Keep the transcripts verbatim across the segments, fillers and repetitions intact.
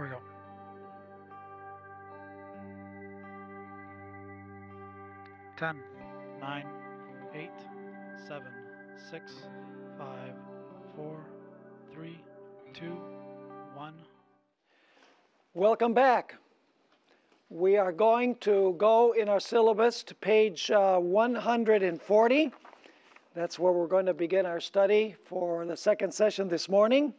Here we go. Ten, nine, eight, seven, six, five, four, three, two, one. Welcome back. We are going to go in our syllabus to page uh, one hundred forty. That's where we're going to begin our study for the second session this morning.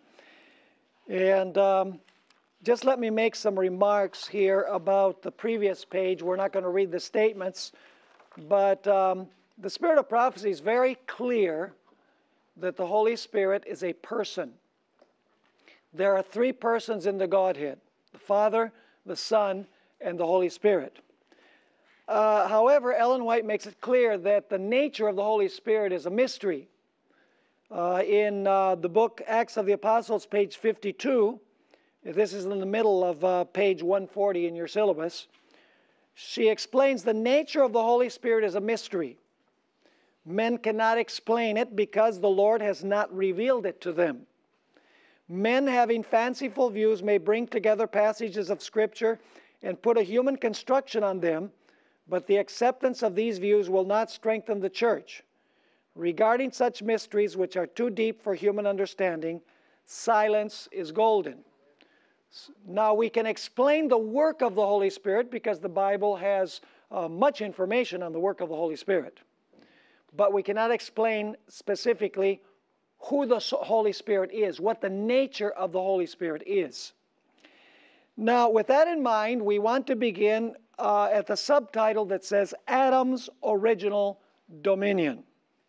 And um, just let me make some remarks here about the previous page. We're not going to read the statements, but um, the Spirit of Prophecy is very clear that the Holy Spirit is a person. There are three persons in the Godhead: the Father, the Son, and the Holy Spirit. Uh, however, Ellen White makes it clear that the nature of the Holy Spirit is a mystery. Uh, in uh, the book Acts of the Apostles, page fifty-two, this is in the middle of uh, page one forty in your syllabus, she explains the nature of the Holy Spirit is a mystery. Men cannot explain it because the Lord has not revealed it to them. Men having fanciful views may bring together passages of Scripture and put a human construction on them, but the acceptance of these views will not strengthen the church. Regarding such mysteries which are too deep for human understanding, silence is golden. Now we can explain the work of the Holy Spirit because the Bible has uh, much information on the work of the Holy Spirit. But we cannot explain specifically who the Holy Spirit is, what the nature of the Holy Spirit is. Now, with that in mind, we want to begin uh, at the subtitle that says Adam's Original Dominion.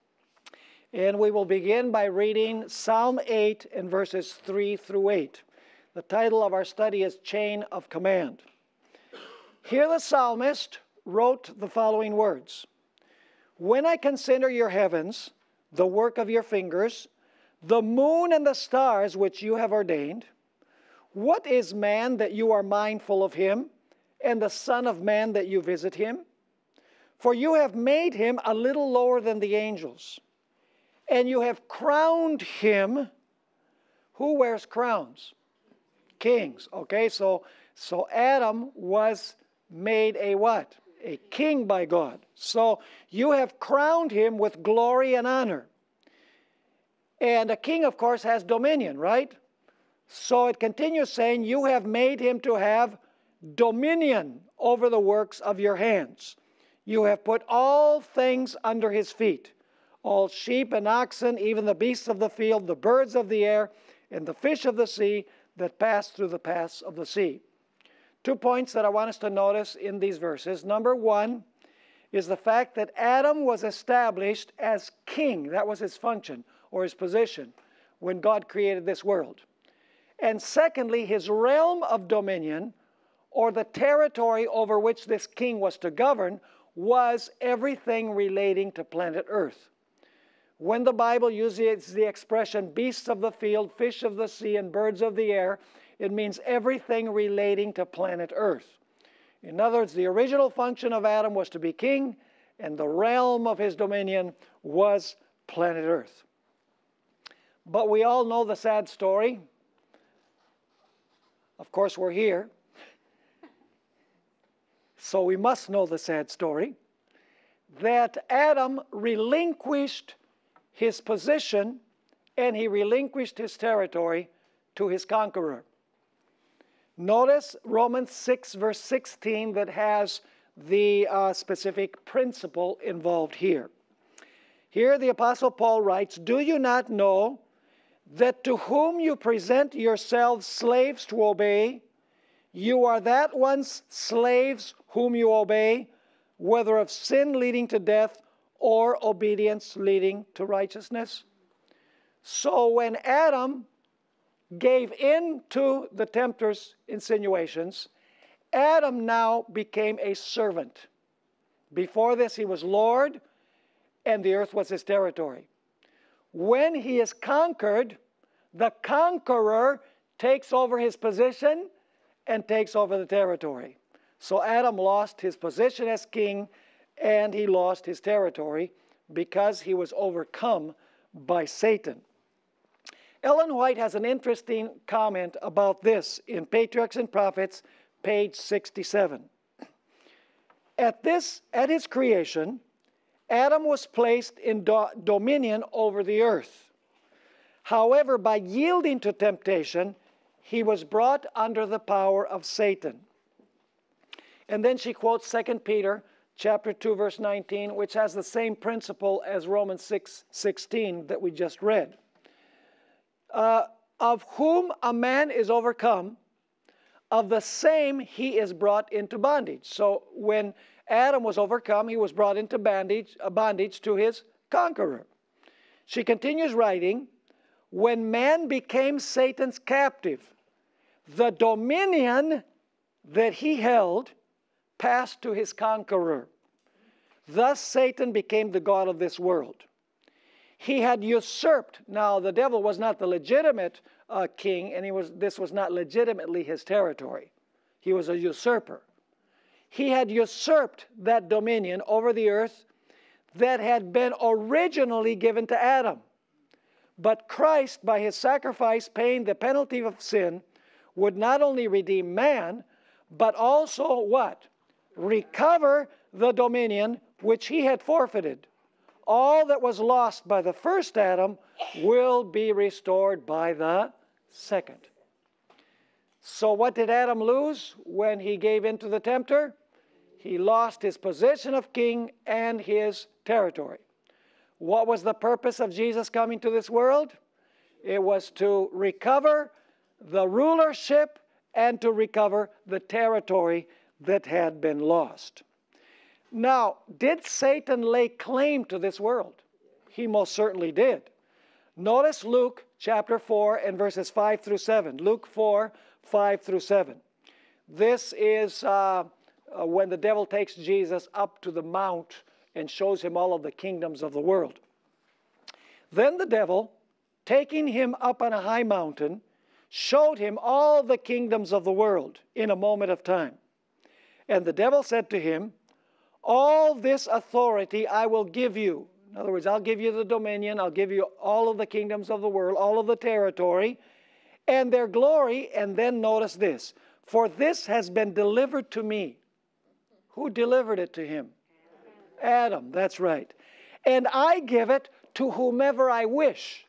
And we will begin by reading Psalm eight and verses three through eight. The title of our study is Chain of Command. Here the psalmist wrote the following words: "When I consider your heavens, the work of your fingers, the moon and the stars which you have ordained, what is man that you are mindful of him, and the son of man that you visit him? For you have made him a little lower than the angels, and you have crowned him." Who wears crowns? Kings. Okay, so, so Adam was made a what? A king by God. So you have crowned him with glory and honor. And a king, of course, has dominion, right? So it continues saying, you have made him to have dominion over the works of your hands. You have put all things under his feet, all sheep and oxen, even the beasts of the field, the birds of the air, and the fish of the sea that pass through the paths of the sea. Two points that I want us to notice in these verses. Number one is the fact that Adam was established as king. That was his function or his position when God created this world. And secondly, his realm of dominion, or the territory over which this king was to govern, was everything relating to planet Earth. When the Bible uses the expression beasts of the field, fish of the sea, and birds of the air, it means everything relating to planet Earth. In other words, the original function of Adam was to be king, and the realm of his dominion was planet Earth. But we all know the sad story. Of course, we're here. So we must know the sad story that Adam relinquished his position and he relinquished his territory to his conqueror. Notice Romans six verse sixteen that has the uh, specific principle involved here. Here the Apostle Paul writes, "Do you not know that to whom you present yourselves slaves to obey, you are that one's slaves whom you obey, whether of sin leading to death or obedience leading to righteousness?" So when Adam gave in to the tempter's insinuations, Adam now became a servant. Before this, he was Lord, and the earth was his territory. When he is conquered, the conqueror takes over his position and takes over the territory. So Adam lost his position as king, and he lost his territory because he was overcome by Satan. Ellen White has an interesting comment about this in Patriarchs and Prophets, page sixty-seven. At this, at his creation, Adam was placed in do dominion over the earth. However, by yielding to temptation, he was brought under the power of Satan. And then she quotes Second Peter chapter two, verse nineteen, which has the same principle as Romans six sixteen that we just read. Uh, of whom a man is overcome, of the same he is brought into bondage. So when Adam was overcome, he was brought into bondage, uh, bondage to his conqueror. She continues writing, when man became Satan's captive, the dominion that he held passed to his conqueror. Thus Satan became the god of this world. He had usurped. Now the devil was not the legitimate uh, king, and he was, this was not legitimately his territory. He was a usurper. He had usurped that dominion over the earth that had been originally given to Adam. But Christ, by his sacrifice paying the penalty of sin, would not only redeem man, but also what? Recover the dominion which he had forfeited. All that was lost by the first Adam will be restored by the second. So what did Adam lose when he gave in to the tempter? He lost his position of king and his territory. What was the purpose of Jesus coming to this world? It was to recover the rulership and to recover the territory that had been lost. Now, did Satan lay claim to this world? He most certainly did. Notice Luke chapter four and verses five through seven. Luke four, five through seven. This is uh, uh, when the devil takes Jesus up to the mount and shows him all of the kingdoms of the world. Then the devil, taking him up on a high mountain, showed him all the kingdoms of the world in a moment of time. And the devil said to him, all this authority I will give you. In other words, I'll give you the dominion, I'll give you all of the kingdoms of the world, all of the territory, and their glory. And then notice this, for this has been delivered to me. Who delivered it to him? Adam, that's right. And I give it to whomever I wish.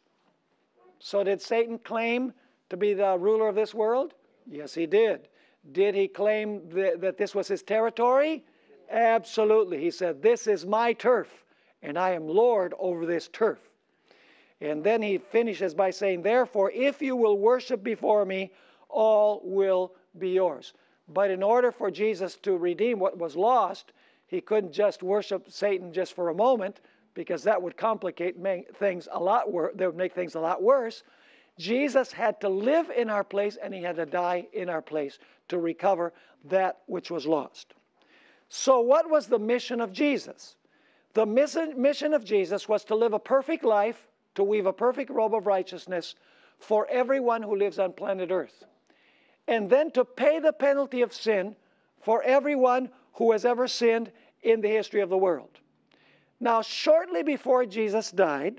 So did Satan claim to be the ruler of this world? Yes, he did. Did he claim th that this was his territory? Absolutely. He said, this is my turf, and I am Lord over this turf. And then he finishes by saying, therefore, if you will worship before me, all will be yours. But in order for Jesus to redeem what was lost, he couldn't just worship Satan just for a moment, because that would complicate things a lot worse. That would make things a lot worse. Jesus had to live in our place, and he had to die in our place to recover that which was lost. So what was the mission of Jesus? The mission of Jesus was to live a perfect life, to weave a perfect robe of righteousness for everyone who lives on planet Earth. And then to pay the penalty of sin for everyone who has ever sinned in the history of the world. Now, shortly before Jesus died,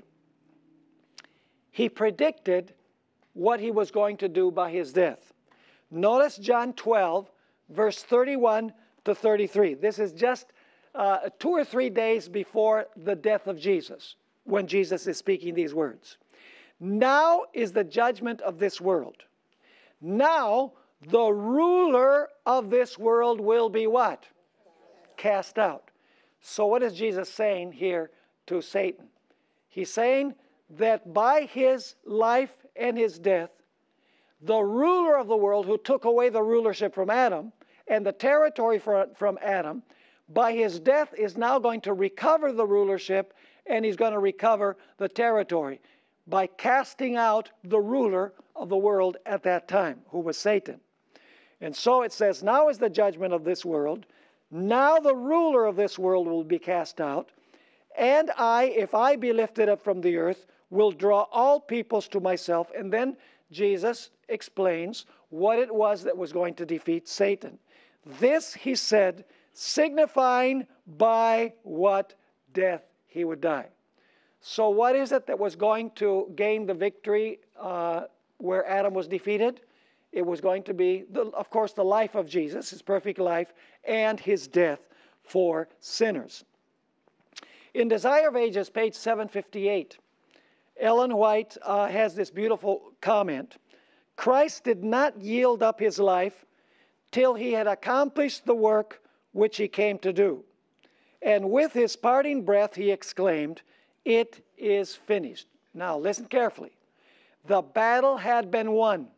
he predicted what he was going to do by his death. Notice John twelve, verse thirty-one to thirty-three. This is just uh, two or three days before the death of Jesus, when Jesus is speaking these words. Now is the judgment of this world. Now the ruler of this world will be what? Cast out. So what is Jesus saying here to Satan? He's saying that by his life and his death, the ruler of the world who took away the rulership from Adam and the territory from Adam, by his death is now going to recover the rulership, and he's going to recover the territory by casting out the ruler of the world at that time, who was Satan. And so it says, now is the judgment of this world. Now the ruler of this world will be cast out. And I, if I be lifted up from the earth, will draw all peoples to myself. And then Jesus explains what it was that was going to defeat Satan. This, he said, signifying by what death he would die. So what is it that was going to gain the victory uh, where Adam was defeated? It was going to be, the, of course, the life of Jesus, his perfect life, and his death for sinners. In Desire of Ages, page seven fifty-eight, Ellen White uh, has this beautiful comment. Christ did not yield up his life till he had accomplished the work which he came to do. And with his parting breath he exclaimed, "It is finished." Now listen carefully. The battle had been won.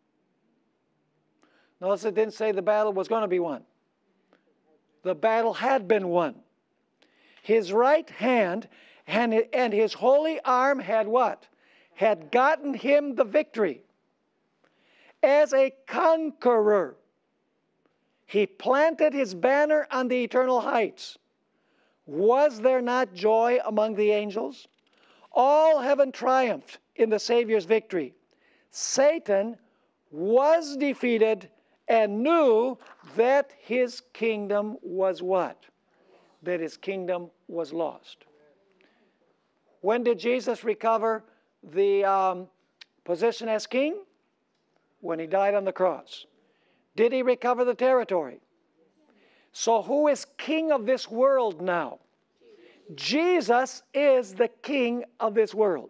Notice it didn't say the battle was going to be won. The battle had been won. His right hand and, and his holy arm had what? Had gotten him the victory. As a conqueror, he planted his banner on the eternal heights. Was there not joy among the angels? All heaven triumphed in the Savior's victory. Satan was defeated and knew that his kingdom was what? That his kingdom was lost. When did Jesus recover the um, position as king? When he died on the cross. Did he recover the territory? So who is king of this world now? Jesus is the king of this world.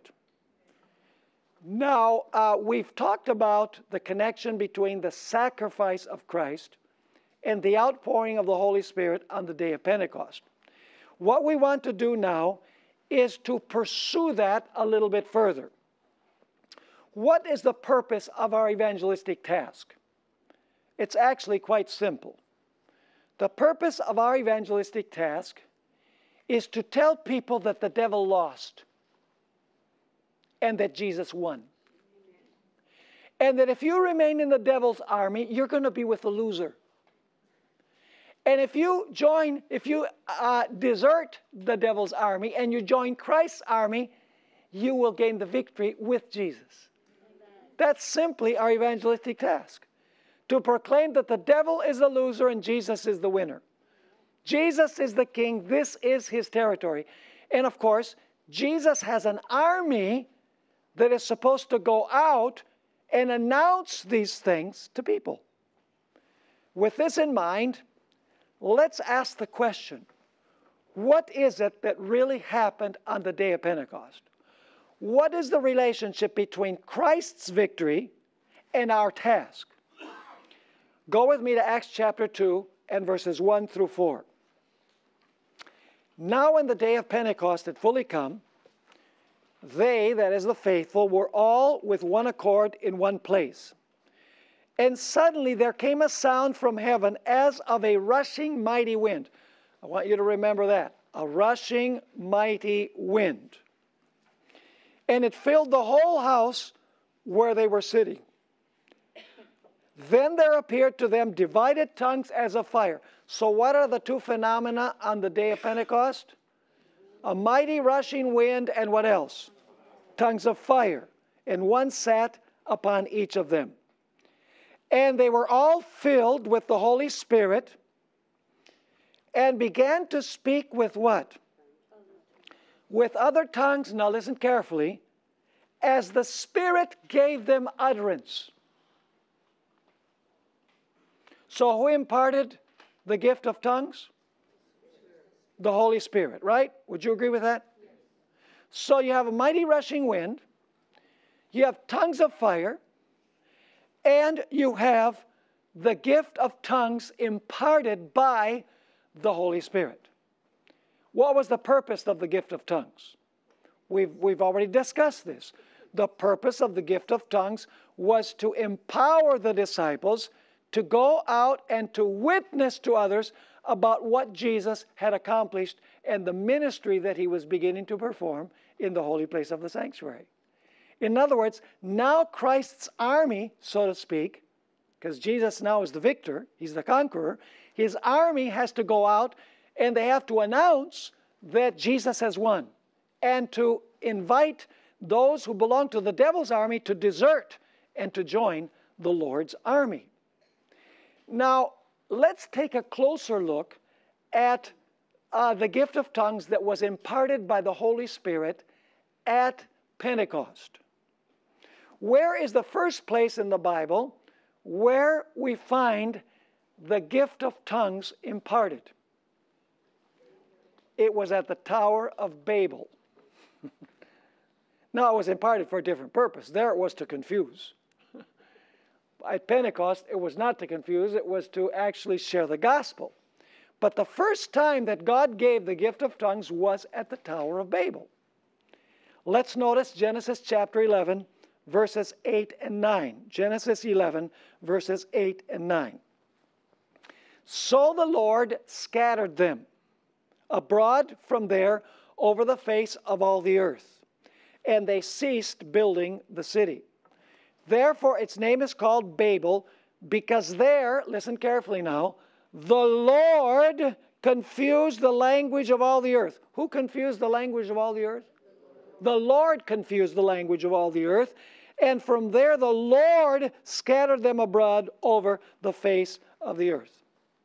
Now, uh, we've talked about the connection between the sacrifice of Christ and the outpouring of the Holy Spirit on the day of Pentecost. What we want to do now is to pursue that a little bit further. What is the purpose of our evangelistic task? It's actually quite simple. The purpose of our evangelistic task is to tell people that the devil lost and that Jesus won. And that if you remain in the devil's army, you're going to be with the loser. And if you join, if you uh, desert the devil's army and you join Christ's army, you will gain the victory with Jesus. That's simply our evangelistic task. To proclaim that the devil is the loser and Jesus is the winner. Jesus is the king. This is his territory. And of course, Jesus has an army that is supposed to go out and announce these things to people. With this in mind, let's ask the question, what is it that really happened on the day of Pentecost? What is the relationship between Christ's victory and our task? Go with me to Acts chapter two and verses one through four. Now when the day of Pentecost had fully come, they, that is the faithful, were all with one accord in one place. And suddenly there came a sound from heaven as of a rushing mighty wind. I want you to remember that. A rushing mighty wind. And it filled the whole house where they were sitting. Then there appeared to them divided tongues as of fire. So what are the two phenomena on the day of Pentecost? A mighty rushing wind and what else? Tongues of fire. And one sat upon each of them. And they were all filled with the Holy Spirit and began to speak with what? With other tongues, now listen carefully, as the Spirit gave them utterance. So who imparted the gift of tongues? The Holy Spirit, right? Would you agree with that? So you have a mighty rushing wind, you have tongues of fire, and you have the gift of tongues imparted by the Holy Spirit. What was the purpose of the gift of tongues? We've, we've already discussed this. The purpose of the gift of tongues was to empower the disciples to go out and to witness to others about what Jesus had accomplished and the ministry that he was beginning to perform in the holy place of the sanctuary. In other words, now Christ's army, so to speak, because Jesus now is the victor, he's the conqueror, his army has to go out and they have to announce that Jesus has won and to invite those who belong to the devil's army to desert and to join the Lord's army. Now, let's take a closer look at uh, the gift of tongues that was imparted by the Holy Spirit at Pentecost. Where is the first place in the Bible where we find the gift of tongues imparted? It was at the Tower of Babel. Now, it was imparted for a different purpose. There it was to confuse. At Pentecost, it was not to confuse, it was to actually share the gospel. But the first time that God gave the gift of tongues was at the Tower of Babel. Let's notice Genesis chapter eleven, verses eight and nine. Genesis eleven, verses eight and nine. So the Lord scattered them abroad from there over the face of all the earth, and they ceased building the city. Therefore its name is called Babel, because there, listen carefully now, the Lord confused the language of all the earth. Who confused the language of all the earth? The Lord confused the language of all the earth, and from there the Lord scattered them abroad over the face of the earth.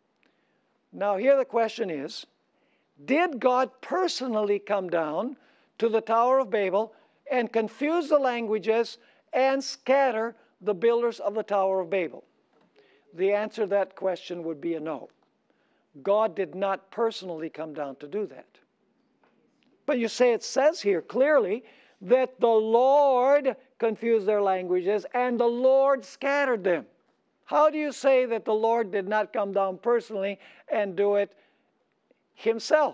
Now here the question is, did God personally come down to the Tower of Babel and confuse the languages and scatter the builders of the Tower of Babel? The answer to that question would be a no. God did not personally come down to do that. But you say it says here clearly that the Lord confused their languages and the Lord scattered them. How do you say that the Lord did not come down personally and do it himself?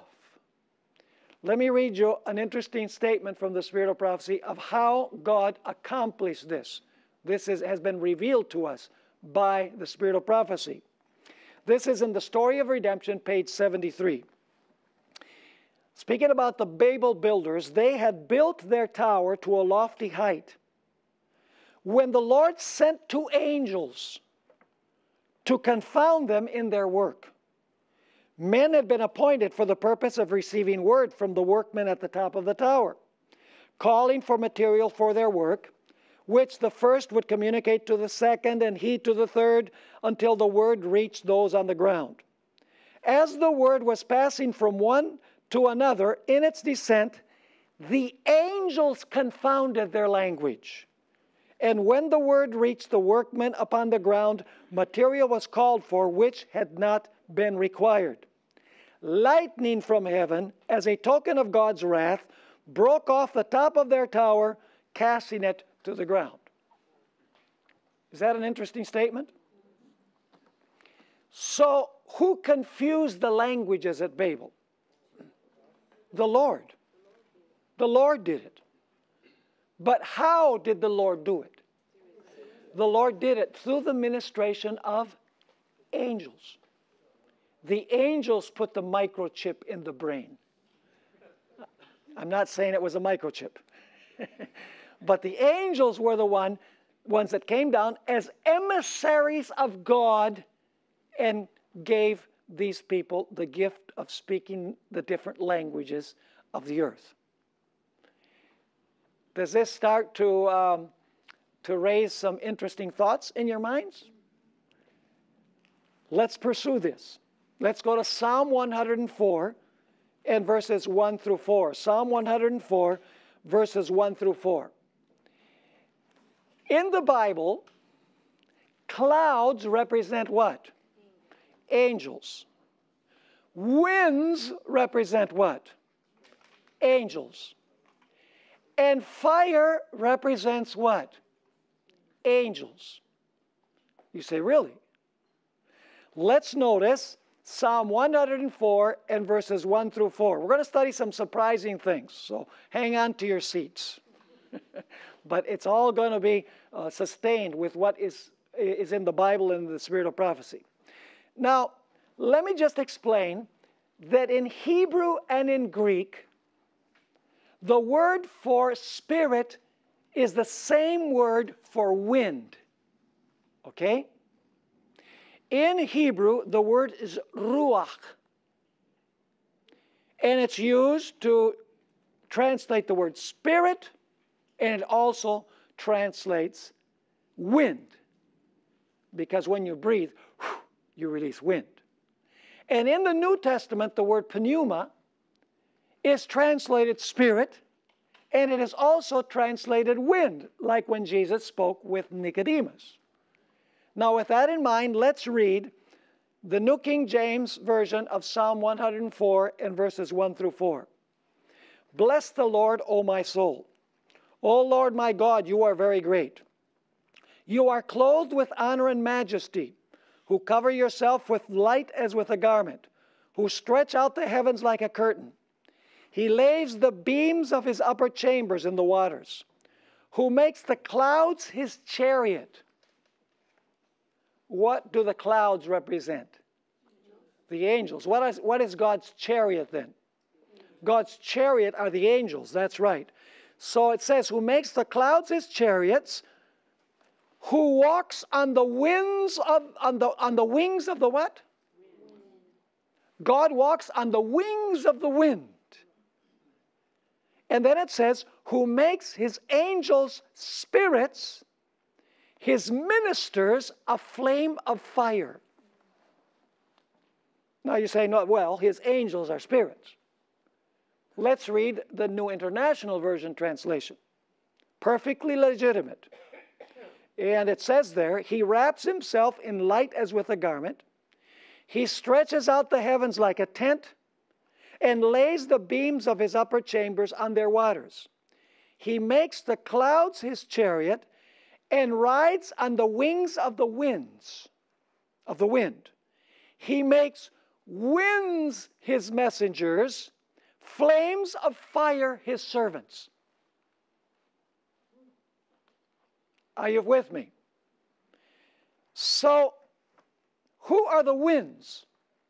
Let me read you an interesting statement from the Spirit of Prophecy of how God accomplished this. This is, has been revealed to us by the Spirit of Prophecy. This is in the Story of Redemption, page seventy-three. Speaking about the Babel builders, they had built their tower to a lofty height. When the Lord sent two angels to confound them in their work, men had been appointed for the purpose of receiving word from the workmen at the top of the tower, calling for material for their work, which the first would communicate to the second and he to the third until the word reached those on the ground. As the word was passing from one to another in its descent, the angels confounded their language. And when the word reached the workmen upon the ground, material was called for which had not been required. Lightning from heaven, as a token of God's wrath, broke off the top of their tower, casting it to the ground. Is that an interesting statement? So, who confused the languages at Babel? The Lord. The Lord did it. But how did the Lord do it? The Lord did it through the ministration of angels. The angels put the microchip in the brain. I'm not saying it was a microchip. But the angels were the one, ones that came down as emissaries of God and gave these people the gift of speaking the different languages of the earth. Does this start to, um, to raise some interesting thoughts in your minds? Let's pursue this. Let's go to Psalm one hundred four and verses one through four. Psalm one hundred four, verses one through four. In the Bible, clouds represent what? Angels. Winds represent what? Angels. And fire represents what? Angels. You say, really? Let's notice Psalm one hundred four and verses one through four. We're going to study some surprising things, so hang on to your seats. But it's all going to be uh, sustained with what is, is in the Bible and the Spirit of Prophecy. Now, let me just explain that in Hebrew and in Greek, the word for spirit is the same word for wind. Okay? In Hebrew, the word is ruach. And it's used to translate the word spirit, and it also translates wind. Because when you breathe, you release wind. And in the New Testament, the word pneuma is translated spirit, And it is also translated wind, like when Jesus spoke with Nicodemus. Now, with that in mind, let's read the New King James Version of Psalm one hundred four and verses one through four. Bless the Lord, O my soul. O Lord my God, you are very great. You are clothed with honor and majesty, who cover yourself with light as with a garment, who stretch out the heavens like a curtain. He lays the beams of his upper chambers in the waters, who makes the clouds his chariot. What do the clouds represent? The angels. What is, what is God's chariot then? God's chariot are the angels, that's right. So it says, who makes the clouds his chariots, who walks on the winds of, on the, on the wings of the what? God walks on the wings of the wind. And then it says, who makes his angels spirits, his ministers a flame of fire. Now you say, no, well, his angels are spirits. Let's read the New International Version translation. Perfectly legitimate. And it says there, he wraps himself in light as with a garment. He stretches out the heavens like a tent and lays the beams of his upper chambers on their waters. He makes the clouds his chariot and rides on the wings of the winds, of the wind. He makes winds his messengers, flames of fire his servants. Are you with me? So, who are the winds?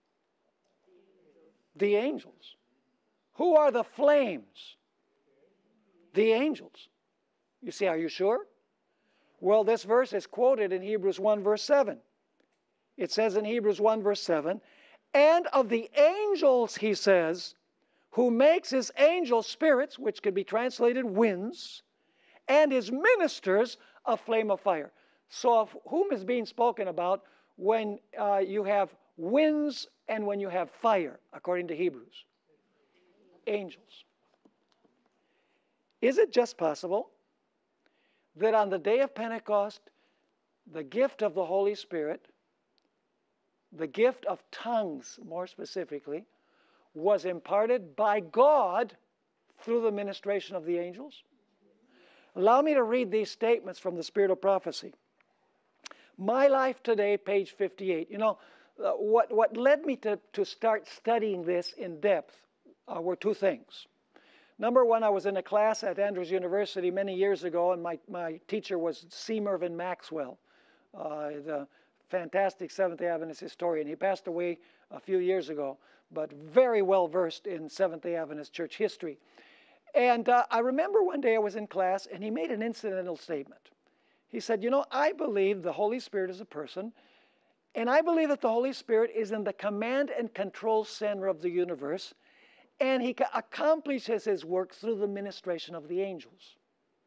The angels. Who are the flames? The angels. You see, are you sure? Well, this verse is quoted in Hebrews one verse seven. It says in Hebrews one verse seven, and of the angels, he says, who makes his angels spirits, which could be translated winds, and his ministers a flame of fire. So of whom is being spoken about when uh, you have winds and when you have fire, according to Hebrews? Angels. Is it just possible that on the day of Pentecost, the gift of the Holy Spirit, the gift of tongues more specifically, was imparted by God through the ministration of the angels? Allow me to read these statements from the Spirit of Prophecy. My Life Today, page fifty-eight. You know, uh, what, what led me to, to start studying this in depth uh, were two things. Number one, I was in a class at Andrews University many years ago, and my, my teacher was C. Mervyn Maxwell, uh, the fantastic Seventh-day Adventist historian. He passed away a few years ago, but very well versed in Seventh-day Adventist church history. And uh, I remember one day I was in class, and he made an incidental statement. He said, you know, I believe the Holy Spirit is a person, and I believe that the Holy Spirit is in the command and control center of the universe, and he accomplishes his work through the ministration of the angels.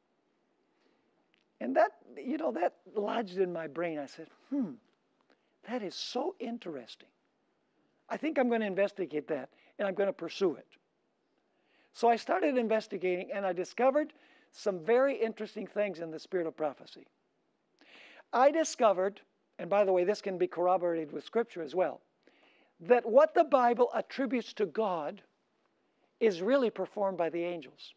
And that, you know, that lodged in my brain. I said, hmm, that is so interesting. I think I'm going to investigate that, and I'm going to pursue it. So I started investigating, and I discovered some very interesting things in the Spirit of Prophecy. I discovered, and by the way, this can be corroborated with Scripture as well, that what the Bible attributes to God is really performed by the angels.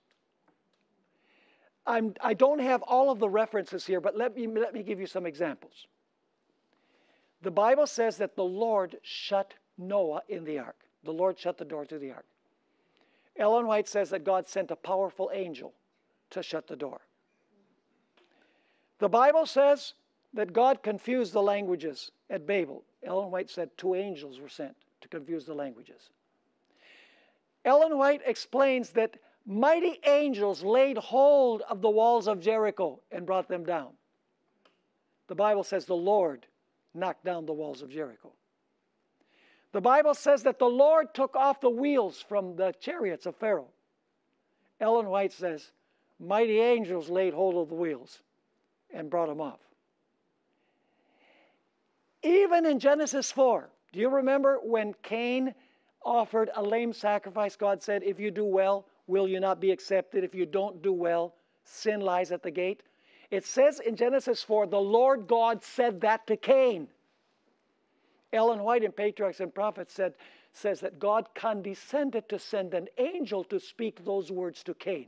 I'm, I don't have all of the references here, but let me, let me give you some examples. The Bible says that the Lord shut Noah in the ark. The Lord shut the door to the ark. Ellen White says that God sent a powerful angel to shut the door. The Bible says that God confused the languages at Babel. Ellen White said two angels were sent to confuse the languages. Ellen White explains that mighty angels laid hold of the walls of Jericho and brought them down. The Bible says the Lord knocked down the walls of Jericho. The Bible says that the Lord took off the wheels from the chariots of Pharaoh. Ellen White says mighty angels laid hold of the wheels and brought them off. Even in Genesis four, do you remember when Cain offered a lame sacrifice? God said, if you do well, will you not be accepted? If you don't do well, sin lies at the gate. It says in Genesis four, the Lord God said that to Cain. Ellen White in Patriarchs and Prophets said, says that God condescended to send an angel to speak those words to Cain.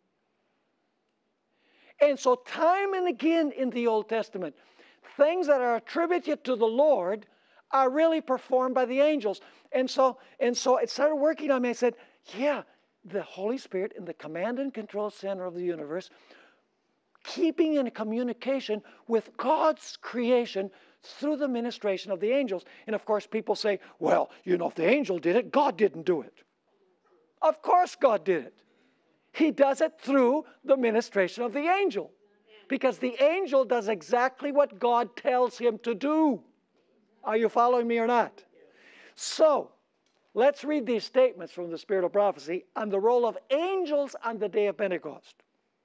And so time and again in the Old Testament, things that are attributed to the Lord are really performed by the angels. And so, and so it started working on me. I said, yeah, the Holy Spirit in the command and control center of the universe, keeping in communication with God's creation through the ministration of the angels. And of course people say, well, you know, if the angel did it, God didn't do it. Of course God did it. He does it through the ministration of the angel. Because the angel does exactly what God tells him to do. Are you following me or not? So, let's read these statements from the Spirit of Prophecy on the role of angels on the day of Pentecost.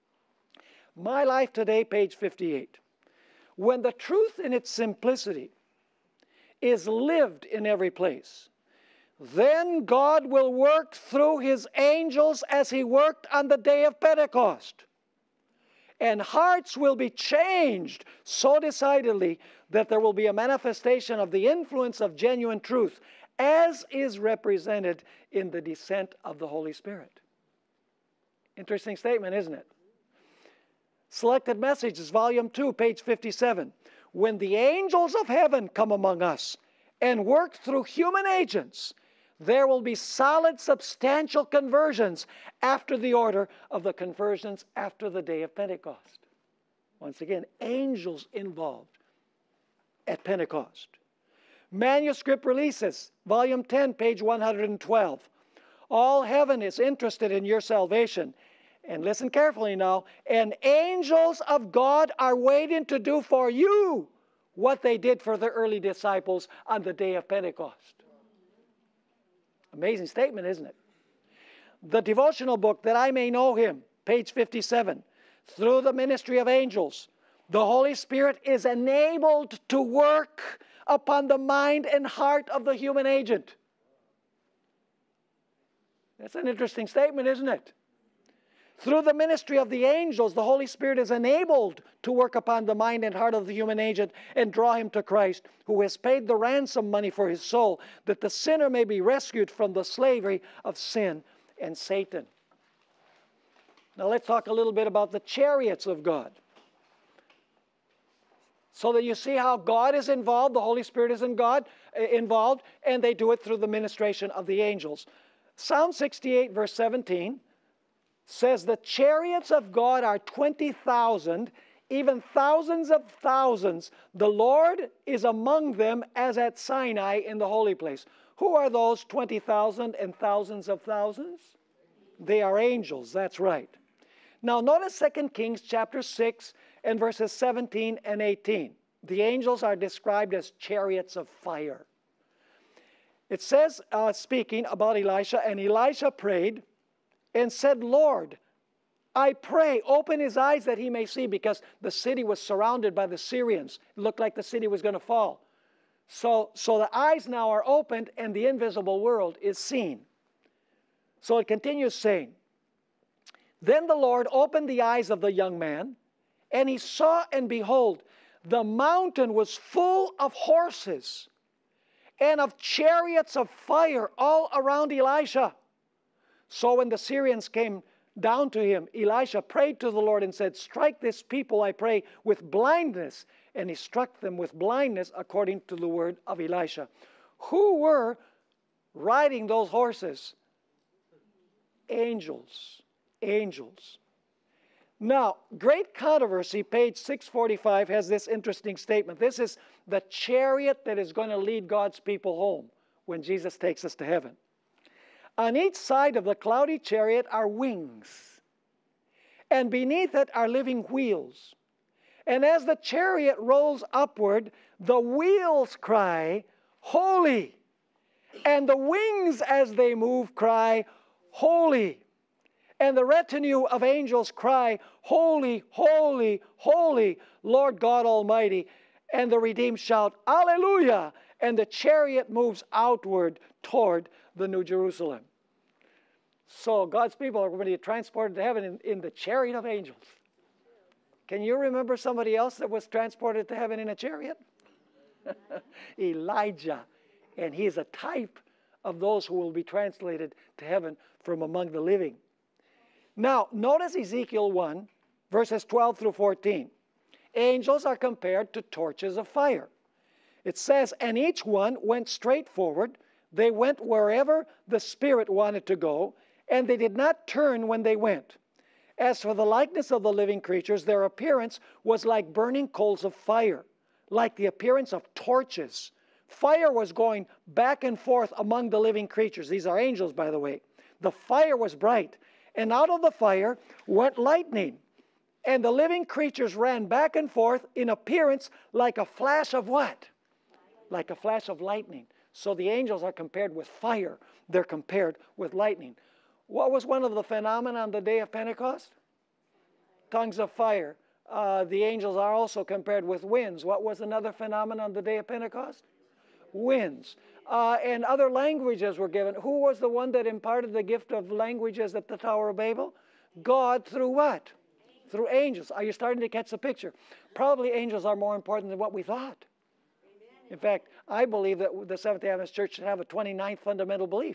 My Life Today, page fifty-eight. When the truth in its simplicity is lived in every place, then God will work through His angels as He worked on the day of Pentecost. And hearts will be changed so decidedly that there will be a manifestation of the influence of genuine truth, as is represented in the descent of the Holy Spirit. Interesting statement, isn't it? Selected Messages, volume two, page fifty-seven. When the angels of heaven come among us and work through human agents, there will be solid, substantial conversions after the order of the conversions after the day of Pentecost. Once again, angels involved at Pentecost. Manuscript Releases, volume ten, page one hundred twelve. All heaven is interested in your salvation. And listen carefully now. And angels of God are waiting to do for you what they did for the early disciples on the day of Pentecost. Amazing statement, isn't it? The devotional book, That I May Know Him, page fifty-seven. Through the ministry of angels, the Holy Spirit is enabled to work upon the mind and heart of the human agent. That's an interesting statement, isn't it? Through the ministry of the angels, the Holy Spirit is enabled to work upon the mind and heart of the human agent and draw him to Christ, who has paid the ransom money for his soul, that the sinner may be rescued from the slavery of sin and Satan. Now let's talk a little bit about the chariots of God. So that you see how God is involved, the Holy Spirit is in God, uh, involved, and they do it through the ministration of the angels. Psalm sixty-eight, verse seventeen, says the chariots of God are twenty thousand, even thousands of thousands. The Lord is among them as at Sinai in the holy place. Who are those twenty thousand and thousands of thousands? They are angels, that's right. Now notice Second Kings chapter six and verses seventeen and eighteen. The angels are described as chariots of fire. It says, uh, speaking about Elisha, and Elisha prayed and said, Lord, I pray, open his eyes that he may see, because the city was surrounded by the Syrians. It looked like the city was going to fall. So, so the eyes now are opened and the invisible world is seen. So it continues saying, then the Lord opened the eyes of the young man, and he saw, and behold, the mountain was full of horses and of chariots of fire all around Elisha. So when the Syrians came down to him, Elisha prayed to the Lord and said, strike this people, I pray, with blindness. And he struck them with blindness according to the word of Elisha. Who were riding those horses? Angels. Angels. Now, Great Controversy, page six forty-five, has this interesting statement. This is the chariot that is going to lead God's people home when Jesus takes us to heaven. On each side of the cloudy chariot are wings, and beneath it are living wheels. And as the chariot rolls upward, the wheels cry, holy, and the wings as they move cry, holy. And the retinue of angels cry, holy, holy, holy, Lord God Almighty. And the redeemed shout, Alleluia. And the chariot moves outward toward the New Jerusalem. So God's people are going to be transported to heaven in, in the chariot of angels. Can you remember somebody else that was transported to heaven in a chariot? Elijah. And he is a type of those who will be translated to heaven from among the living. Now, notice Ezekiel one, verses twelve through fourteen. Angels are compared to torches of fire. It says, and each one went straight forward. They went wherever the Spirit wanted to go, and they did not turn when they went. As for the likeness of the living creatures, their appearance was like burning coals of fire, like the appearance of torches. Fire was going back and forth among the living creatures. These are angels, by the way. The fire was bright, and out of the fire went lightning. And the living creatures ran back and forth in appearance like a flash of what? Like a flash of lightning. So the angels are compared with fire. They're compared with lightning. What was one of the phenomena on the day of Pentecost? Tongues of fire. Uh, the angels are also compared with winds. What was another phenomenon on the day of Pentecost? Winds. Uh, and other languages were given. Who was the one that imparted the gift of languages at the Tower of Babel? God through what? Through angels. Are you starting to catch the picture? Probably angels are more important than what we thought. In fact, I believe that the Seventh-day Adventist Church should have a twenty-ninth fundamental belief.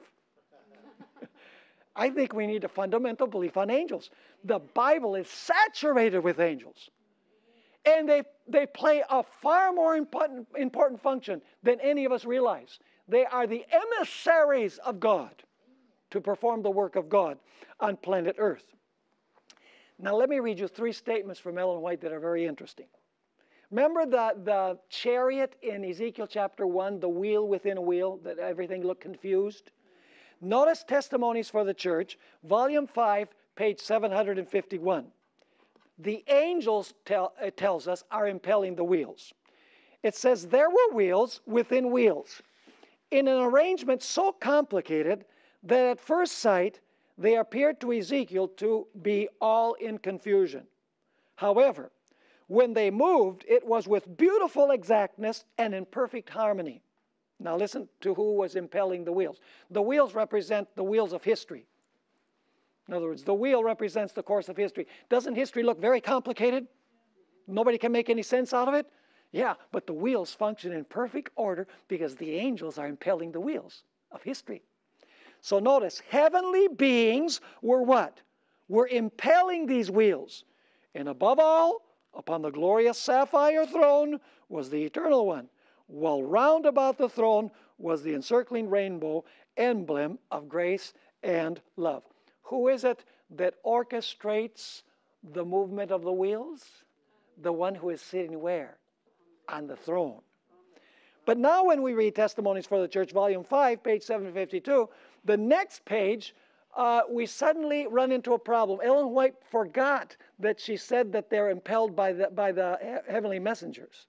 I think we need a fundamental belief on angels. The Bible is saturated with angels. And they, they play a far more important, important function than any of us realize. They are the emissaries of God to perform the work of God on planet Earth. Now let me read you three statements from Ellen White that are very interesting. Remember the, the chariot in Ezekiel chapter one, the wheel within a wheel, that everything looked confused? Notice Testimonies for the Church, volume five, page seven hundred fifty-one. The angels, tell, it tells us, are impelling the wheels. It says, there were wheels within wheels, in an arrangement so complicated that at first sight they appeared to Ezekiel to be all in confusion. However, when they moved, it was with beautiful exactness and in perfect harmony. Now listen to who was impelling the wheels. The wheels represent the wheels of history. In other words, the wheel represents the course of history. Doesn't history look very complicated? Nobody can make any sense out of it? Yeah, but the wheels function in perfect order because the angels are impelling the wheels of history. So notice, heavenly beings were what? Were impelling these wheels. And above all, upon the glorious sapphire throne was the Eternal One, while round about the throne was the encircling rainbow, emblem of grace and love. Who is it that orchestrates the movement of the wheels? The one who is sitting where? On the throne. But now when we read Testimonies for the Church, volume five, page seven fifty-two, the next page, uh, we suddenly run into a problem. Ellen White forgot that she said that they're impelled by the, by the he- heavenly messengers.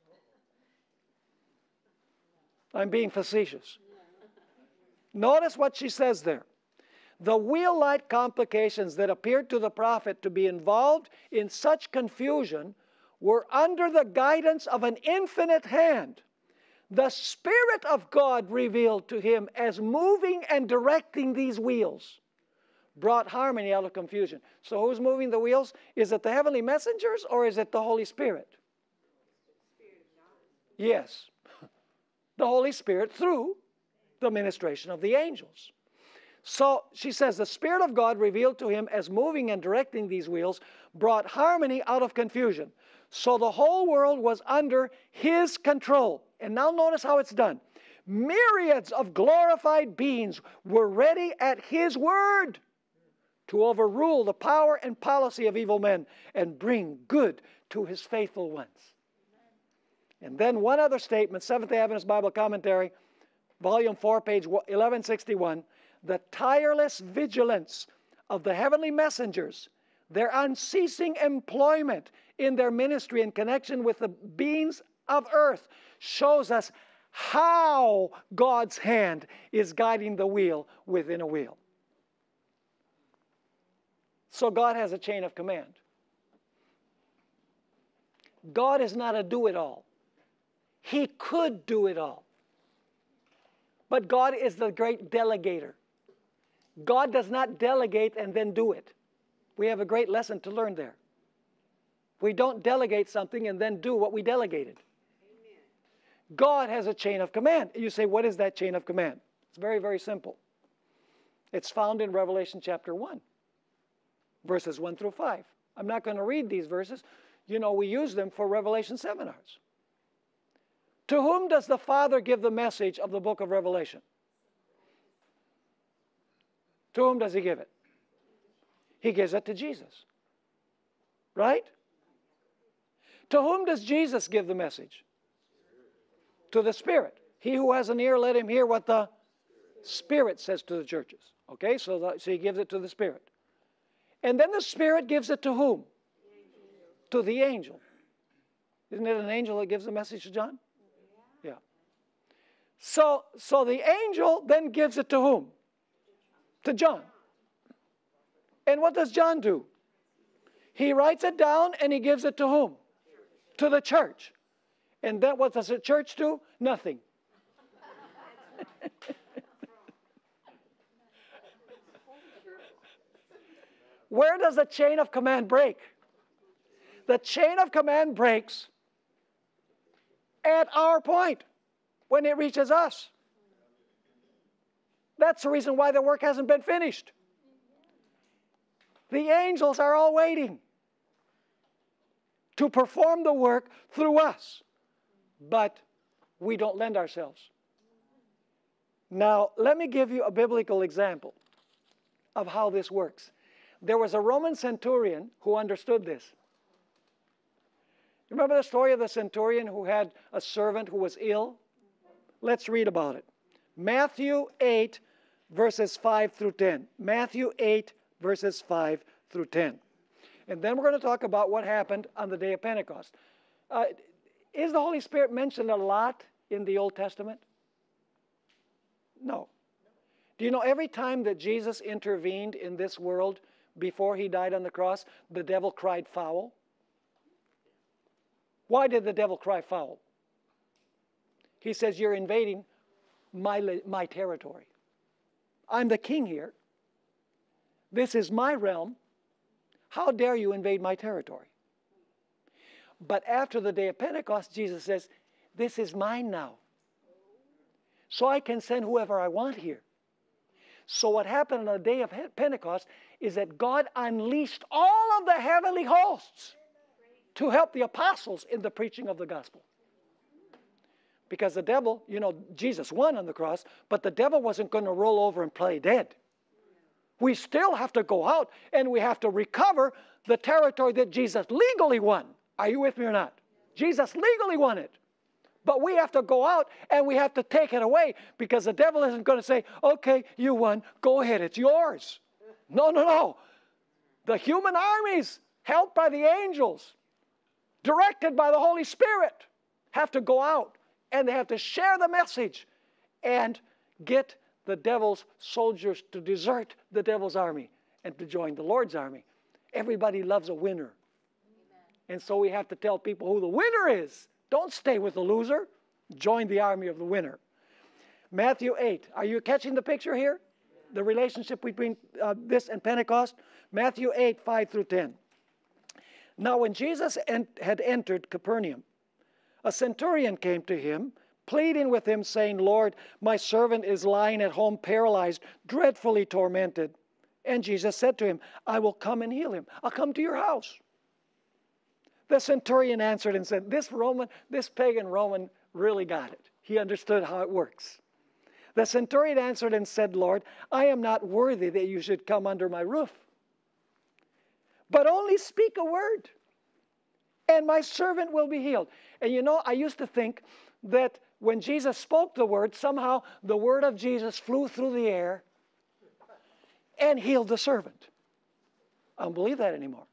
I'm being facetious. Notice what she says there. The wheel-like complications that appeared to the prophet to be involved in such confusion were under the guidance of an infinite hand. The Spirit of God revealed to him as moving and directing these wheels brought harmony out of confusion. So who's moving the wheels? Is it the heavenly messengers or is it the Holy Spirit? Yes. The Holy Spirit through the ministration of the angels. So she says the Spirit of God revealed to him as moving and directing these wheels brought harmony out of confusion. So the whole world was under his control. And now notice how it's done. Myriads of glorified beings were ready at his word to overrule the power and policy of evil men and bring good to his faithful ones. And then one other statement, Seventh-day Adventist Bible Commentary, volume four, page eleven sixty-one, the tireless vigilance of the heavenly messengers, their unceasing employment in their ministry in connection with the beings of earth shows us how God's hand is guiding the wheel within a wheel. So God has a chain of command. God is not a do-it-all. He could do it all. But God is the great delegator. God does not delegate and then do it. We have a great lesson to learn there. We don't delegate something and then do what we delegated. Amen. God has a chain of command. You say, what is that chain of command? It's very, very simple. It's found in Revelation chapter one, verses one through five. I'm not going to read these verses. You know, we use them for Revelation seminars. To whom does the Father give the message of the book of Revelation? To whom does he give it? He gives it to Jesus. Right? To whom does Jesus give the message? To the Spirit. He who has an ear, let him hear what the Spirit says to the churches. Okay, so, the, so he gives it to the Spirit. And then the Spirit gives it to whom? To the angel. Isn't it an angel that gives the message to John? Yeah. So, so the angel then gives it to whom? To John. And what does John do? He writes it down and he gives it to whom? To the church. And then what does the church do? Nothing. Where does the chain of command break? The chain of command breaks at our point when it reaches us. That's the reason why the work hasn't been finished. The angels are all waiting to perform the work through us, but we don't lend ourselves. Now, let me give you a biblical example of how this works. There was a Roman centurion who understood this. Remember the story of the centurion who had a servant who was ill? Let's read about it. Matthew eight, verses five through ten. Matthew eight, verses five through ten. And then we're going to talk about what happened on the day of Pentecost. Uh, is the Holy Spirit mentioned a lot in the Old Testament? No. Do you know every time that Jesus intervened in this world before he died on the cross, the devil cried foul? Why did the devil cry foul? He says, you're invading my, my territory. I'm the king here. This is my realm. How dare you invade my territory? But after the day of Pentecost, Jesus says, this is mine now. So I can send whoever I want here. So what happened on the day of Pentecost is that God unleashed all of the heavenly hosts to help the apostles in the preaching of the gospel. Because the devil, you know, Jesus won on the cross, but the devil wasn't going to roll over and play dead. We still have to go out and we have to recover the territory that Jesus legally won. Are you with me or not? Jesus legally won it. But we have to go out and we have to take it away because the devil isn't going to say, okay, you won, go ahead, it's yours. No, no, no. The human armies, helped by the angels, directed by the Holy Spirit, have to go out and they have to share the message and get the devil's soldiers to desert the devil's army and to join the Lord's army. Everybody loves a winner. Amen. And so we have to tell people who the winner is. Don't stay with the loser. Join the army of the winner. Matthew eight. Are you catching the picture here? The relationship between uh, this and Pentecost? Matthew eight, five through ten. Now when Jesus en- had entered Capernaum, a centurion came to him, pleading with him, saying, Lord, my servant is lying at home paralyzed, dreadfully tormented. And Jesus said to him, I will come and heal him. I'll come to your house. The centurion answered and said, this Roman, this pagan Roman really got it. He understood how it works. The centurion answered and said, Lord, I am not worthy that you should come under my roof. But only speak a word, and my servant will be healed. And you know, I used to think that when Jesus spoke the word, somehow the word of Jesus flew through the air and healed the servant. I don't believe that anymore.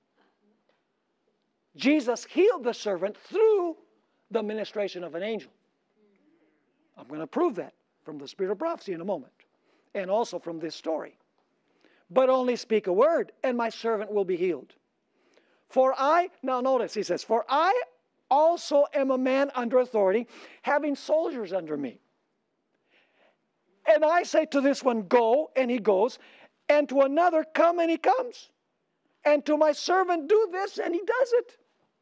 Jesus healed the servant through the ministration of an angel. I'm going to prove that from the spirit of prophecy in a moment, and also from this story. But only speak a word, and my servant will be healed. For I, now notice, he says, for I also am a man under authority, having soldiers under me. And I say to this one, go, and he goes, And to another, come, and he comes. And to my servant, do this, and he does it.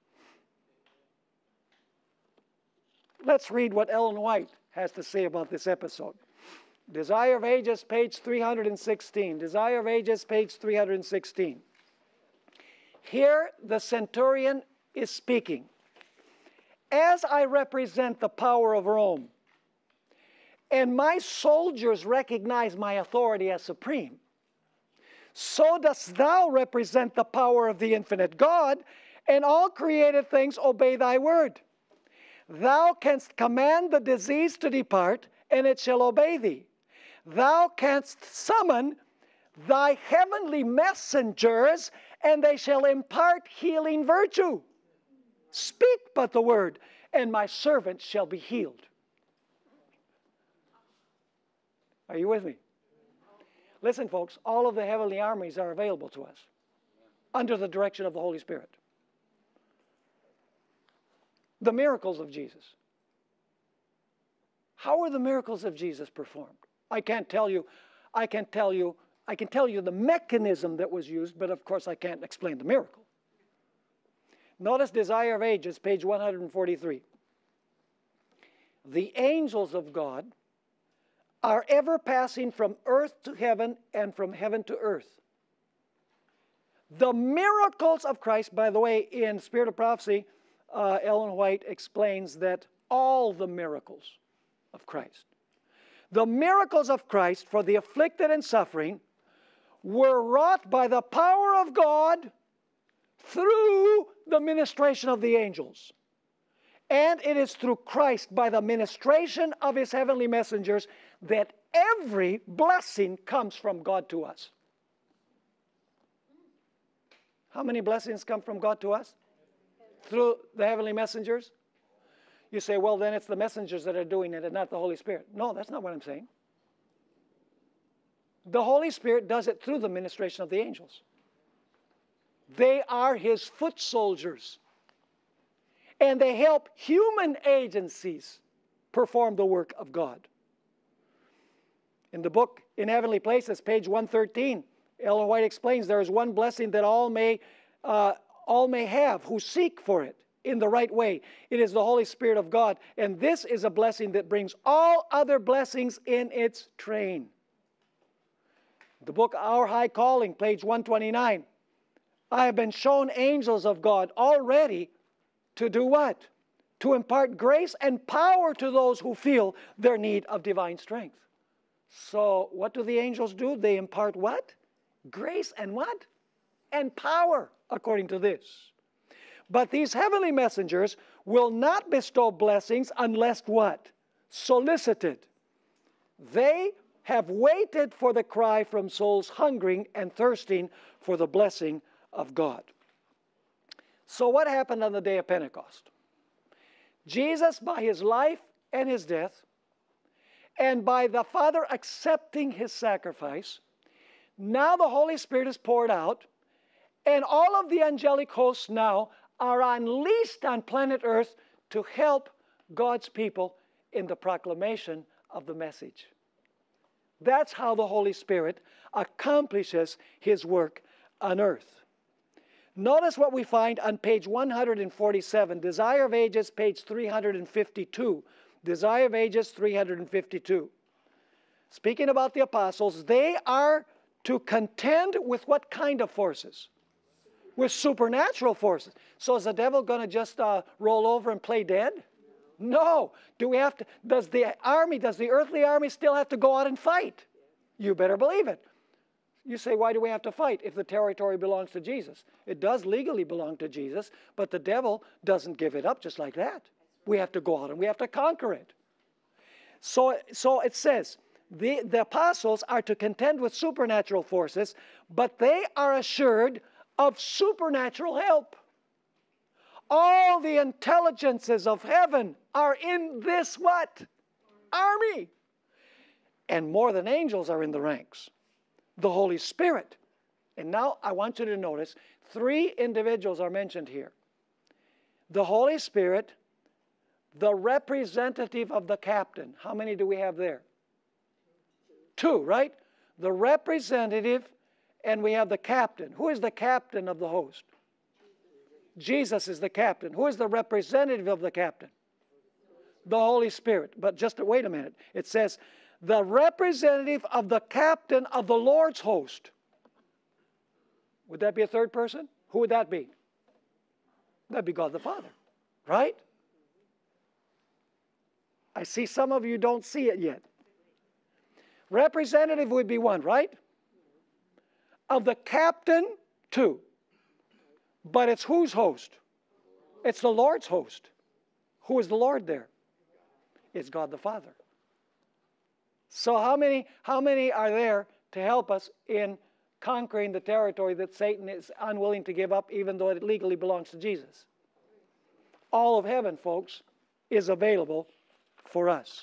Let's read what Ellen White has to say about this episode. Desire of Ages, page three hundred sixteen. Desire of Ages, page three hundred sixteen. Here the centurion is speaking. As I represent the power of Rome, and my soldiers recognize my authority as supreme, so dost thou represent the power of the infinite God, and all created things obey thy word. Thou canst command the disease to depart, and it shall obey thee. Thou canst summon thy heavenly messengers, and they shall impart healing virtue. Speak but the word, and my servant shall be healed. Are you with me? Listen, folks, all of the heavenly armies are available to us under the direction of the Holy Spirit. The miracles of Jesus. How are the miracles of Jesus performed? I can't tell you, I can tell you, I can tell you the mechanism that was used, but of course I can't explain the miracle. Notice Desire of Ages, page one hundred forty-three. The angels of God are ever passing from earth to heaven and from heaven to earth. The miracles of Christ, by the way, in Spirit of Prophecy, uh, Ellen White explains that all the miracles of Christ, the miracles of Christ for the afflicted and suffering, were wrought by the power of God through the ministration of the angels. And it is through Christ, by the ministration of his heavenly messengers, that every blessing comes from God to us. How many blessings come from God to us? Through the heavenly messengers? You say, well, then it's the messengers that are doing it and not the Holy Spirit. No, that's not what I'm saying. The Holy Spirit does it through the ministration of the angels. They are his foot soldiers. And they help human agencies perform the work of God. In the book In Heavenly Places, page one thirteen, Ellen White explains there is one blessing that all may, uh, all may have who seek for it in the right way. It is the Holy Spirit of God. And this is a blessing that brings all other blessings in its train. The book Our High Calling, page one twenty-nine. I have been shown angels of God already to do what? To impart grace and power to those who feel their need of divine strength. So what do the angels do? They impart what? Grace and what? And power, according to this. But these heavenly messengers will not bestow blessings unless what? Solicited. They have waited for the cry from souls hungering and thirsting for the blessing of God. So what happened on the day of Pentecost? Jesus, by his life and his death, and by the Father accepting his sacrifice, now the Holy Spirit is poured out, and all of the angelic hosts now are unleashed on planet Earth to help God's people in the proclamation of the message. That's how the Holy Spirit accomplishes his work on earth. Notice what we find on page one hundred forty-seven, Desire of Ages, page three hundred fifty-two. Desire of Ages, three hundred fifty-two. Speaking about the apostles, they are to contend with what kind of forces? With supernatural forces. So is the devil going to just uh, roll over and play dead? No. Do we have to, does the army, does the earthly army still have to go out and fight? You better believe it. You say, why do we have to fight if the territory belongs to Jesus? It does legally belong to Jesus, but the devil doesn't give it up just like that. We have to go out and we have to conquer it. So, so it says, the, the apostles are to contend with supernatural forces, but they are assured of supernatural help. All the intelligences of heaven are in this what? Army. And more than angels are in the ranks. The Holy Spirit. And now I want you to notice three individuals are mentioned here. The Holy Spirit, the representative of the captain. How many do we have there? Two, right? The representative and we have the captain. Who is the captain of the host? Jesus is the captain. Who is the representative of the captain? The Holy Spirit. But just wait a minute. It says, the representative of the captain of the Lord's host. Would that be a third person? Who would that be? That'd be God the Father, right? I see some of you don't see it yet. Representative would be one, right? Of the captain, two. But it's whose host? It's the Lord's host. Who is the Lord there? It's God the Father. So how many, how many are there to help us in conquering the territory that Satan is unwilling to give up, even though it legally belongs to Jesus? All of heaven, folks, is available for us.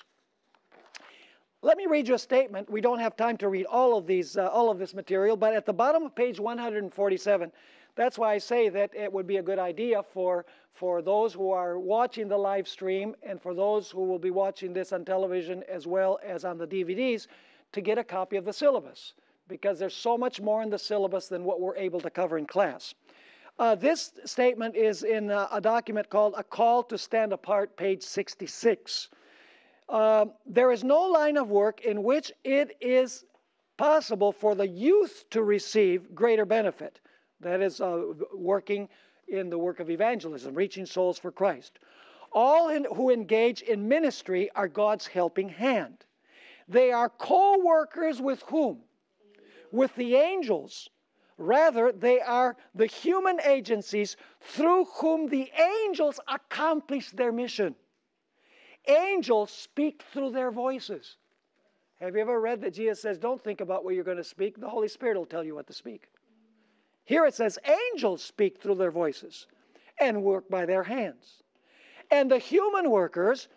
Let me read you a statement. We don't have time to read all of these, uh, all of this material, but at the bottom of page one hundred forty-seven, that's why I say that it would be a good idea for, for those who are watching the live stream and for those who will be watching this on television as well as on the D V Ds to get a copy of the syllabus, because there's so much more in the syllabus than what we're able to cover in class. Uh, this statement is in a, a document called A Call to Stand Apart, page sixty-six. Uh, there is no line of work in which it is possible for the youth to receive greater benefit. That is uh, working in the work of evangelism, reaching souls for Christ. All in, who engage in ministry are God's helping hand. They are co-workers with whom? With the angels. Rather, they are the human agencies through whom the angels accomplish their mission. Angels speak through their voices. Have you ever read that Jesus says, don't think about what you're going to speak. The Holy Spirit will tell you what to speak. Here it says, angels speak through their voices and work by their hands. And the human workers,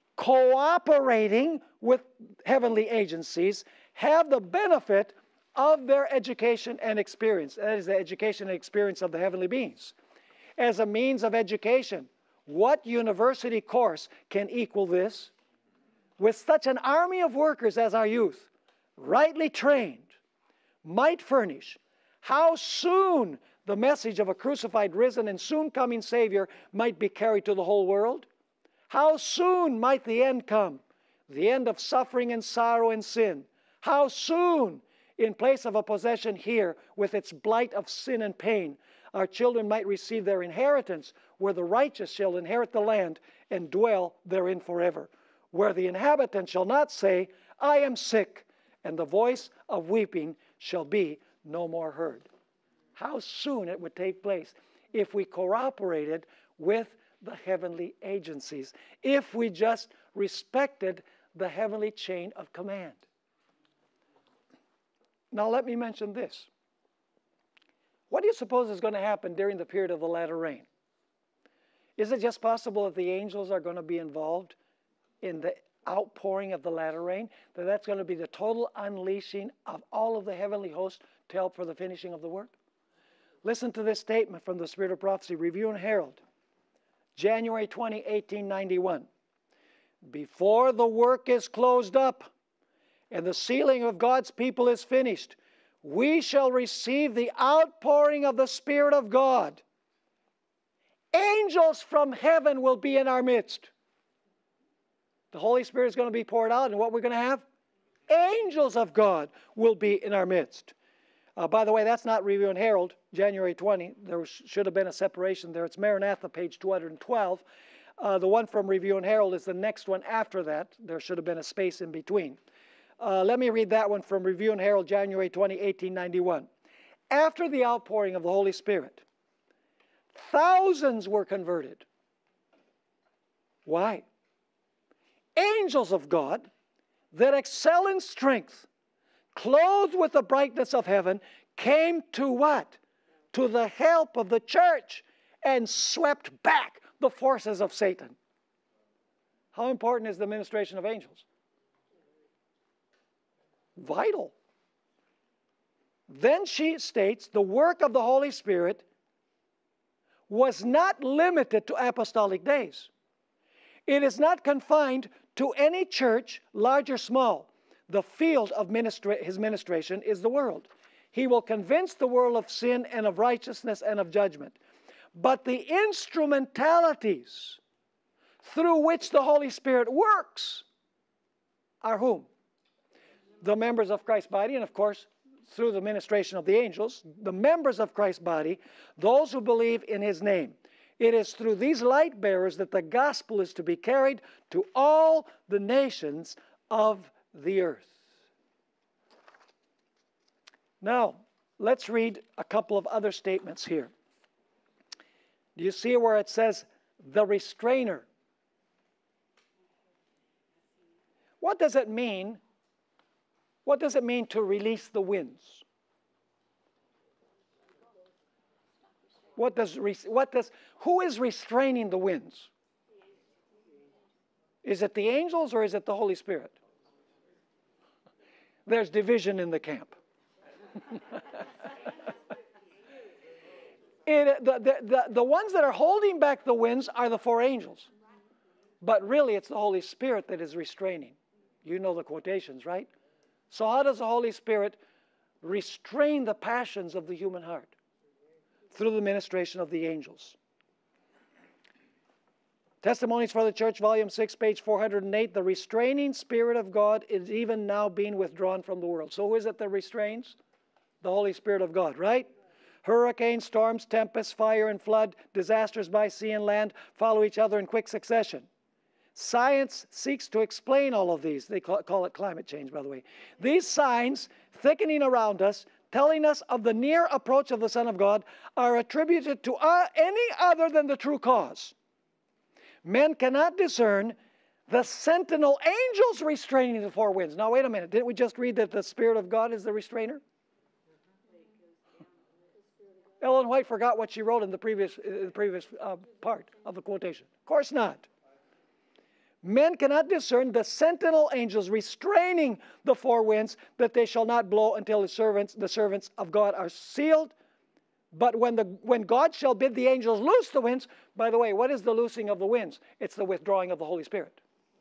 cooperating with heavenly agencies, have the benefit of their education and experience. That is the education and experience of the heavenly beings. As a means of education, what university course can equal this? With such an army of workers as our youth, rightly trained, might furnish, how soon the message of a crucified, risen, and soon coming Savior might be carried to the whole world? How soon might the end come? The end of suffering and sorrow and sin. How soon, in place of a possession here with its blight of sin and pain, our children might receive their inheritance, where the righteous shall inherit the land and dwell therein forever, where the inhabitant shall not say, I am sick, and the voice of weeping shall be no more heard. How soon it would take place if we cooperated with the heavenly agencies, if we just respected the heavenly chain of command. Now let me mention this. What do you suppose is going to happen during the period of the latter rain? Is it just possible that the angels are going to be involved in the outpouring of the latter rain? That that's going to be the total unleashing of all of the heavenly host to help for the finishing of the work? Listen to this statement from the Spirit of Prophecy, Review and Herald, January twentieth, eighteen ninety-one. Before the work is closed up and the sealing of God's people is finished, we shall receive the outpouring of the Spirit of God. Angels from heaven will be in our midst. The Holy Spirit is going to be poured out, and what we're going to have? Angels of God will be in our midst. Uh, by the way, that's not Review and Herald, January twentieth. There was, should have been a separation there. It's Maranatha, page two hundred twelve. Uh, the one from Review and Herald is the next one after that. There should have been a space in between. Uh, let me read that one from Review and Herald, January twentieth, eighteen ninety-one. After the outpouring of the Holy Spirit, thousands were converted. Why? Angels of God that excel in strength, clothed with the brightness of heaven, came to what? To the help of the church and swept back the forces of Satan. How important is the ministration of angels? Vital. Then she states the work of the Holy Spirit was not limited to apostolic days. It is not confined to any church, large or small. The field of ministra- his ministration is the world. He will convince the world of sin and of righteousness and of judgment. But the instrumentalities through which the Holy Spirit works are whom? The members of Christ's body, and of course, through the ministration of the angels, the members of Christ's body, those who believe in His name. It is through these light bearers that the gospel is to be carried to all the nations of the earth. Now, let's read a couple of other statements here. Do you see where it says, the restrainer? What does it mean? What does it mean to release the winds? What does, what does, who is restraining the winds? Is it the angels or is it the Holy Spirit? There's division in the camp. it, the, the, the, the ones that are holding back the winds are the four angels. But really it's the Holy Spirit that is restraining. You know the quotations, right? So how does the Holy Spirit restrain the passions of the human heart? Through the ministration of the angels. Testimonies for the Church, Volume six, page four hundred eight. The restraining Spirit of God is even now being withdrawn from the world. So who is it that restrains? The Holy Spirit of God, right? Hurricanes, storms, tempests, fire and flood, disasters by sea and land follow each other in quick succession. Science seeks to explain all of these. They call, call it climate change, by the way. These signs thickening around us, telling us of the near approach of the Son of God, are attributed to uh, any other than the true cause. Men cannot discern the sentinel angels restraining the four winds. Now, wait a minute. Didn't we just read that the Spirit of God is the restrainer? Ellen White forgot what she wrote in the previous, uh, the previous uh, part of the quotation. Of course not. Men cannot discern the sentinel angels restraining the four winds, that they shall not blow until the servants, the servants of God are sealed. But when, the, when God shall bid the angels loose the winds, by the way, what is the loosing of the winds? It's the withdrawing of the Holy Spirit.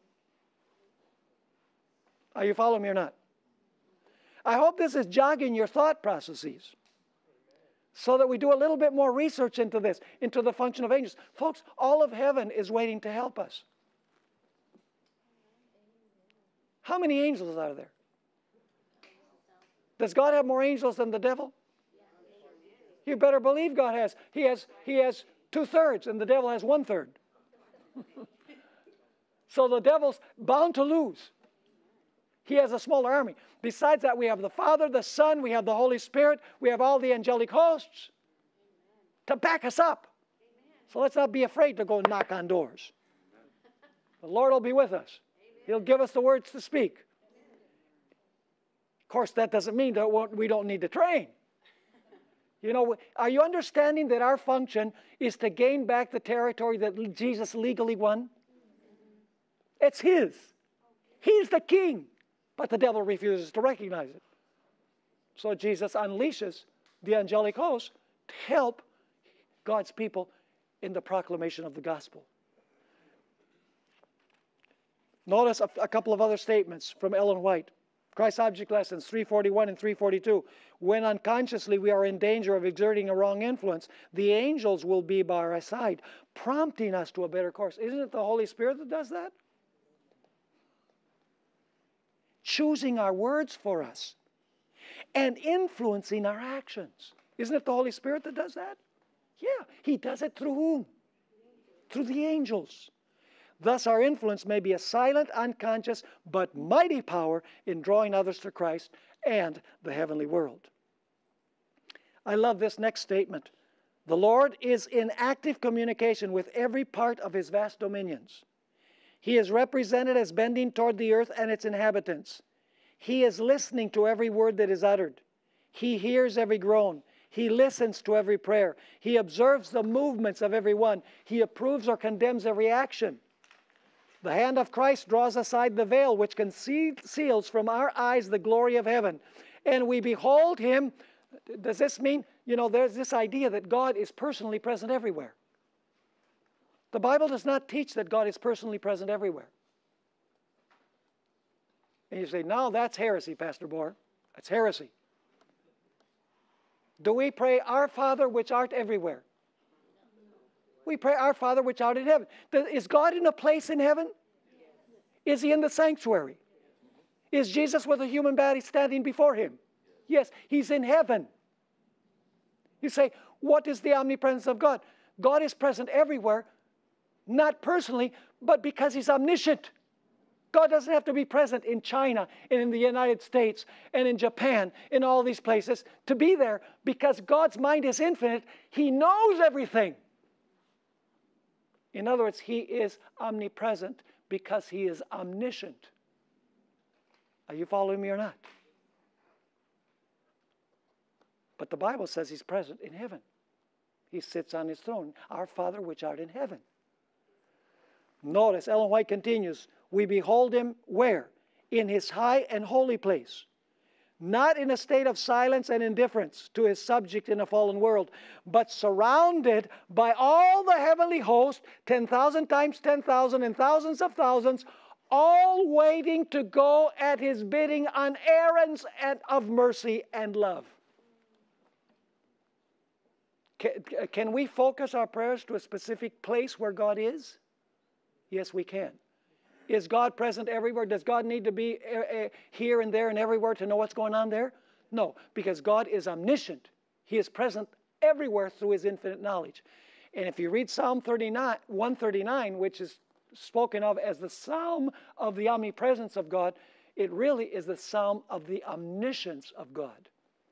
Are you following me or not? I hope this is jogging your thought processes, so that we do a little bit more research into this, into the function of angels. Folks, all of heaven is waiting to help us. How many angels are there? Does God have more angels than the devil? You better believe God has. He has, he has two-thirds, and the devil has one-third. So the devil's bound to lose. He has a smaller army. Besides that, we have the Father, the Son, we have the Holy Spirit, we have all the angelic hosts to back us up. So let's not be afraid to go knock on doors. The Lord will be with us. He'll give us the words to speak. Of course, that doesn't mean that we don't need to train. You know, are you understanding that our function is to gain back the territory that Jesus legally won? It's His. He's the king. But the devil refuses to recognize it. So Jesus unleashes the angelic host to help God's people in the proclamation of the gospel. Notice a, a couple of other statements from Ellen White. Christ's Object Lessons three forty-one and three forty-two. When unconsciously we are in danger of exerting a wrong influence, the angels will be by our side, prompting us to a better course. Isn't it the Holy Spirit that does that? Choosing our words for us and influencing our actions. Isn't it the Holy Spirit that does that? Yeah. He does it through whom? Through the angels. Thus our influence may be a silent, unconscious, but mighty power in drawing others to Christ and the heavenly world. I love this next statement. The Lord is in active communication with every part of His vast dominions. He is represented as bending toward the earth and its inhabitants. He is listening to every word that is uttered. He hears every groan. He listens to every prayer. He observes the movements of every one. He approves or condemns every action. The hand of Christ draws aside the veil which conceals from our eyes the glory of heaven. And we behold Him. Does this mean, you know, there's this idea that God is personally present everywhere. The Bible does not teach that God is personally present everywhere. And you say, no, that's heresy, Pastor Bohr. That's heresy. Do we pray, Our Father which art everywhere? We pray, Our Father which art in heaven. Is God in a place in heaven? Is he in the sanctuary? Is Jesus with a human body standing before him? Yes, he's in heaven. You say, what is the omnipresence of God? God is present everywhere, not personally, but because he's omniscient. God doesn't have to be present in China and in the United States and in Japan, in all these places, to be there, because God's mind is infinite. He knows everything. In other words, he is omnipresent because he is omniscient. Are you following me or not? But the Bible says he's present in heaven. He sits on his throne. Our Father which art in heaven. Notice, Ellen White continues, we behold him where? In his high and holy place. Not in a state of silence and indifference to his subject in a fallen world, but surrounded by all the heavenly host, ten thousand times ten thousand and thousands of thousands, all waiting to go at his bidding on errands of mercy and love. Can, can we focus our prayers to a specific place where God is? Yes, we can. Is God present everywhere? Does God need to be uh, here and there and everywhere to know what's going on there? No, because God is omniscient. He is present everywhere through his infinite knowledge. And if you read Psalm thirty-nine, one thirty-nine, which is spoken of as the psalm of the omnipresence of God, it really is the psalm of the omniscience of God.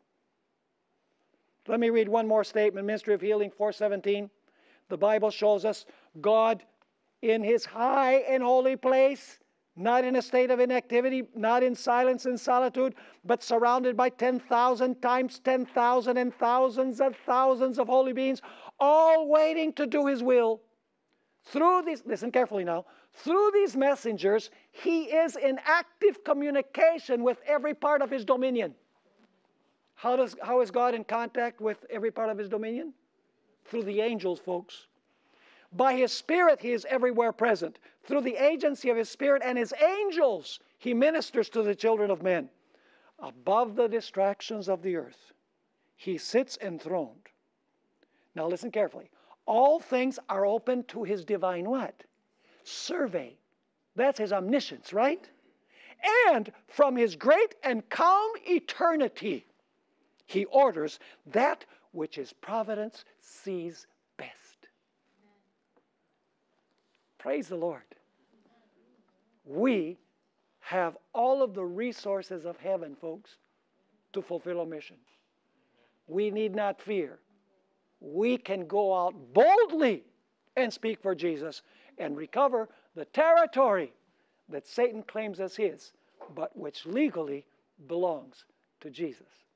Let me read one more statement, Ministry of Healing four seventeen. The Bible shows us God in his high and holy place, not in a state of inactivity, not in silence and solitude, but surrounded by ten thousand times ten thousand and thousands and thousands of holy beings, all waiting to do his will. Through these, listen carefully now, through these messengers, he is in active communication with every part of his dominion. How does, how is God in contact with every part of his dominion? Through the angels, folks. By his Spirit, he is everywhere present. Through the agency of his Spirit and his angels, he ministers to the children of men. Above the distractions of the earth, he sits enthroned. Now listen carefully. All things are open to his divine what? Survey. That's his omniscience, right? And from his great and calm eternity, he orders that which his providence sees best. Praise the Lord. We have all of the resources of heaven, folks, to fulfill our mission. We need not fear. We can go out boldly and speak for Jesus and recover the territory that Satan claims as his, but which legally belongs to Jesus.